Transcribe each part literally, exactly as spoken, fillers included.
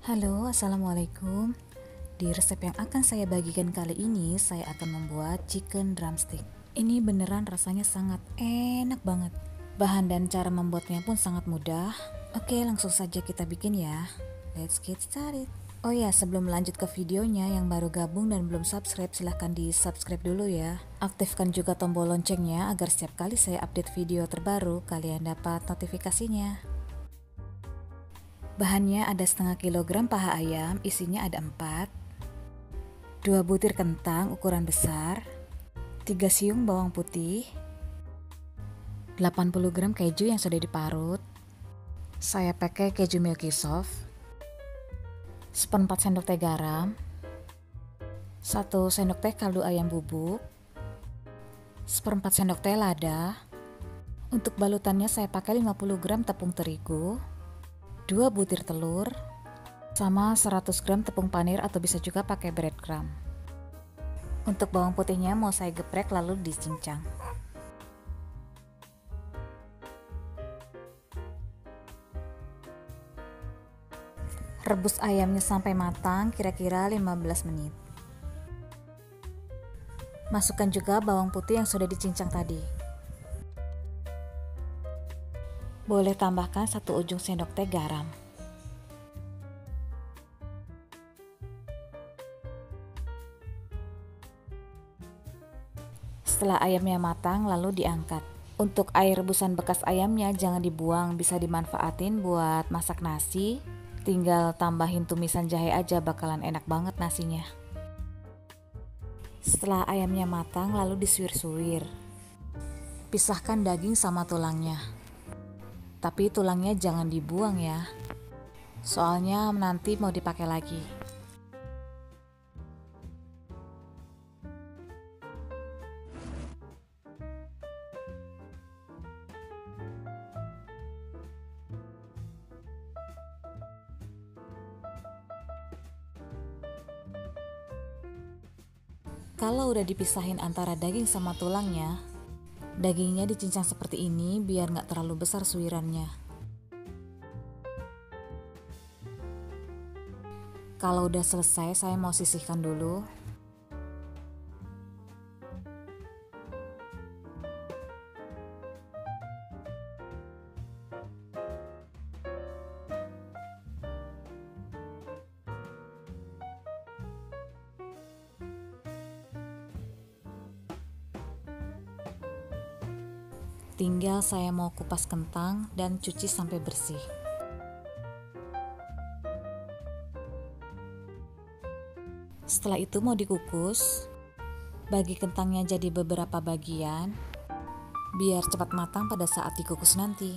Halo, assalamualaikum. Di resep yang akan saya bagikan kali ini, saya akan membuat chicken drumstick. Ini beneran rasanya sangat enak banget. Bahan dan cara membuatnya pun sangat mudah. Oke, langsung saja kita bikin ya. Let's get started. Oh ya, sebelum lanjut ke videonya, yang baru gabung dan belum subscribe, silahkan di subscribe dulu ya. Aktifkan juga tombol loncengnya agar setiap kali saya update video terbaru, kalian dapat notifikasinya. Bahannya ada setengah kilogram paha ayam, isinya ada empat, dua butir kentang ukuran besar, tiga siung bawang putih, delapan puluh gram keju yang sudah diparut. Saya pakai keju Milky Soft, seperempat sendok teh garam, satu sendok teh kaldu ayam bubuk, seperempat sendok teh lada. Untuk balutannya saya pakai lima puluh gram tepung terigu, dua butir telur, sama seratus gram tepung panir atau bisa juga pakai breadcrumb. Untuk bawang putihnya mau saya geprek lalu dicincang. Rebus ayamnya sampai matang kira-kira lima belas menit. Masukkan juga bawang putih yang sudah dicincang tadi. Boleh tambahkan satu ujung sendok teh garam. Setelah ayamnya matang lalu diangkat. Untuk air rebusan bekas ayamnya jangan dibuang, bisa dimanfaatin buat masak nasi. Tinggal tambahin tumisan jahe aja, bakalan enak banget nasinya. Setelah ayamnya matang lalu disuir-suir. Pisahkan daging sama tulangnya. Tapi tulangnya jangan dibuang ya, soalnya nanti mau dipakai lagi. Kalau udah dipisahin antara daging sama tulangnya, dagingnya dicincang seperti ini biar nggak terlalu besar suirannya. Kalau udah selesai, saya mau sisihkan dulu. Tinggal saya mau kupas kentang dan cuci sampai bersih. Setelah itu mau dikukus. Bagi kentangnya jadi beberapa bagian, biar cepat matang pada saat dikukus nanti.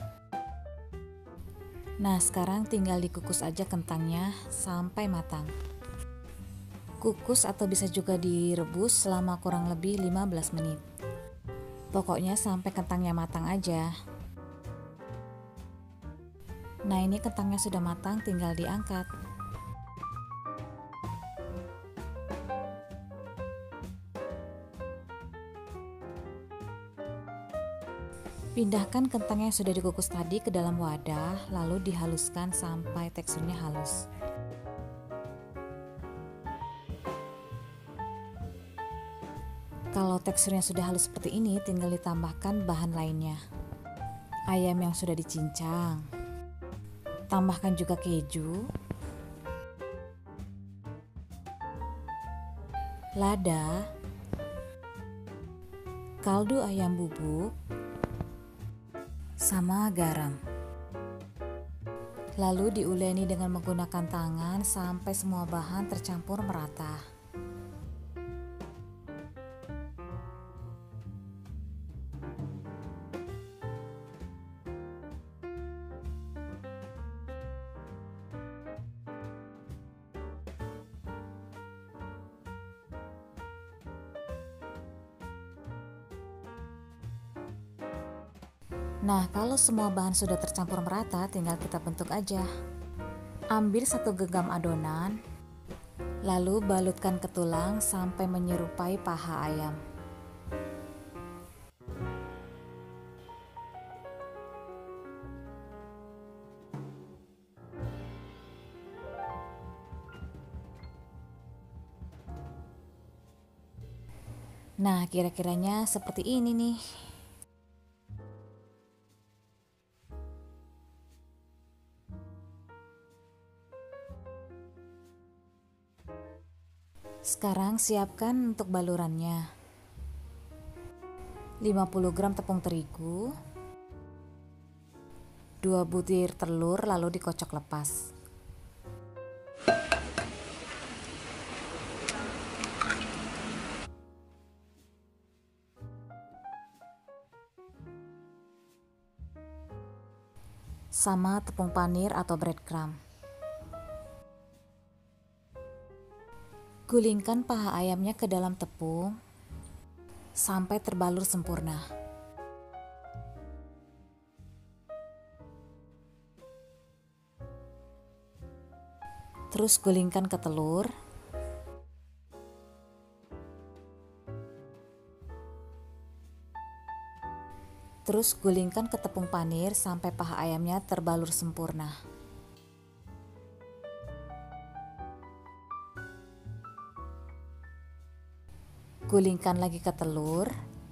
Nah, sekarang tinggal dikukus aja kentangnya sampai matang. Kukus atau bisa juga direbus selama kurang lebih lima belas menit. Pokoknya sampai kentangnya matang aja. Nah, ini kentangnya sudah matang, tinggal diangkat. Pindahkan kentang yang sudah dikukus tadi ke dalam wadah, lalu dihaluskan sampai teksturnya halus. Kalau teksturnya sudah halus seperti ini, tinggal ditambahkan bahan lainnya. Ayam yang sudah dicincang. Tambahkan juga keju, lada, kaldu ayam bubuk, sama garam. Lalu diuleni dengan menggunakan tangan sampai semua bahan tercampur merata. Nah, kalau semua bahan sudah tercampur merata, tinggal kita bentuk aja. Ambil satu genggam adonan, lalu balutkan ke tulang sampai menyerupai paha ayam. Nah, kira-kiranya seperti ini nih. Sekarang siapkan untuk balurannya. lima puluh gram tepung terigu, dua butir telur lalu dikocok lepas. Sama tepung panir atau breadcrumb. Gulingkan paha ayamnya ke dalam tepung sampai terbalur sempurna. Terus gulingkan ke telur. Terus gulingkan ke tepung panir sampai paha ayamnya terbalur sempurna. Gulingkan lagi ke telur.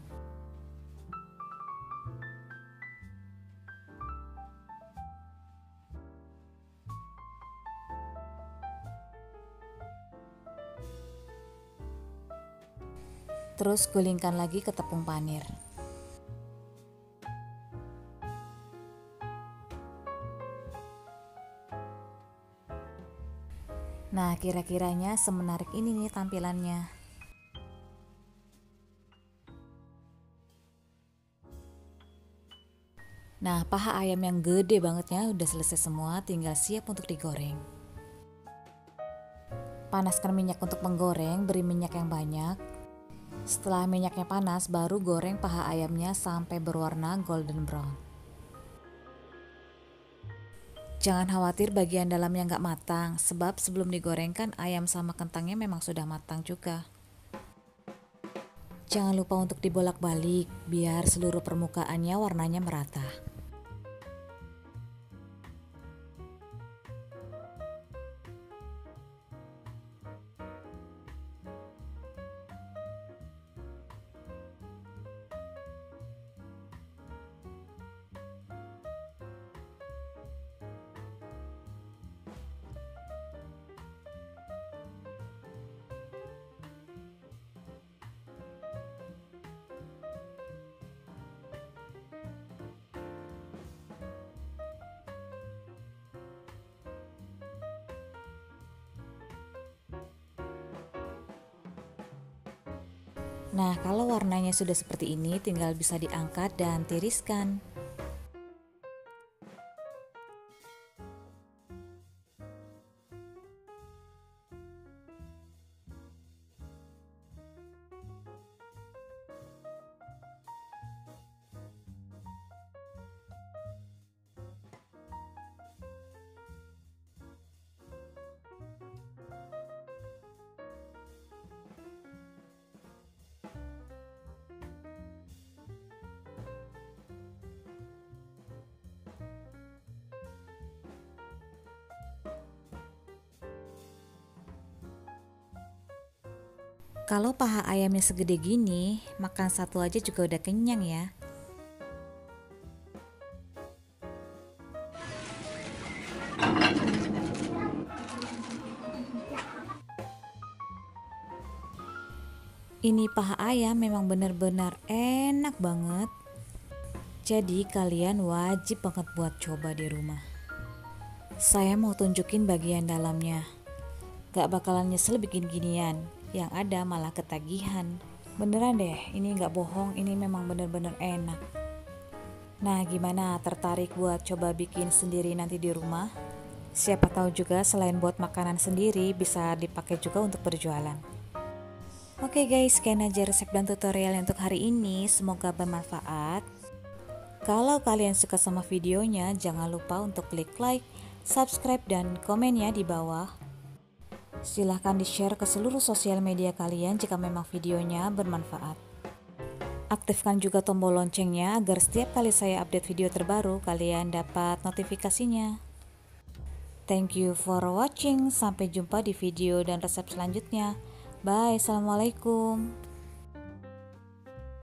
Terus gulingkan lagi ke tepung panir. Nah, kira-kiranya semenarik ini nih tampilannya. Nah, paha ayam yang gede bangetnya udah selesai semua, tinggal siap untuk digoreng. Panaskan minyak untuk menggoreng, beri minyak yang banyak. Setelah minyaknya panas, baru goreng paha ayamnya sampai berwarna golden brown. Jangan khawatir bagian dalamnya nggak matang, sebab sebelum digorengkan ayam sama kentangnya memang sudah matang juga. Jangan lupa untuk dibolak-balik, biar seluruh permukaannya warnanya merata. Nah, kalau warnanya sudah seperti ini, tinggal bisa diangkat dan tiriskan. Kalau paha ayamnya segede gini, makan satu aja juga udah kenyang ya. Ini paha ayam memang benar-benar enak banget. Jadi kalian wajib banget buat coba di rumah. Saya mau tunjukin bagian dalamnya. Gak bakalan nyesel bikin ginian, yang ada malah ketagihan. Beneran deh, ini gak bohong, ini memang bener-bener enak. Nah, gimana, tertarik buat coba bikin sendiri nanti di rumah? Siapa tahu juga selain buat makanan sendiri, bisa dipakai juga untuk berjualan. Oke guys, sekian aja resep dan tutorial untuk hari ini, semoga bermanfaat. Kalau kalian suka sama videonya, jangan lupa untuk klik like, subscribe, dan komennya di bawah. Silahkan di-share ke seluruh sosial media kalian jika memang videonya bermanfaat. Aktifkan juga tombol loncengnya agar setiap kali saya update video terbaru, kalian dapat notifikasinya. Thank you for watching, sampai jumpa di video dan resep selanjutnya. Bye, assalamualaikum.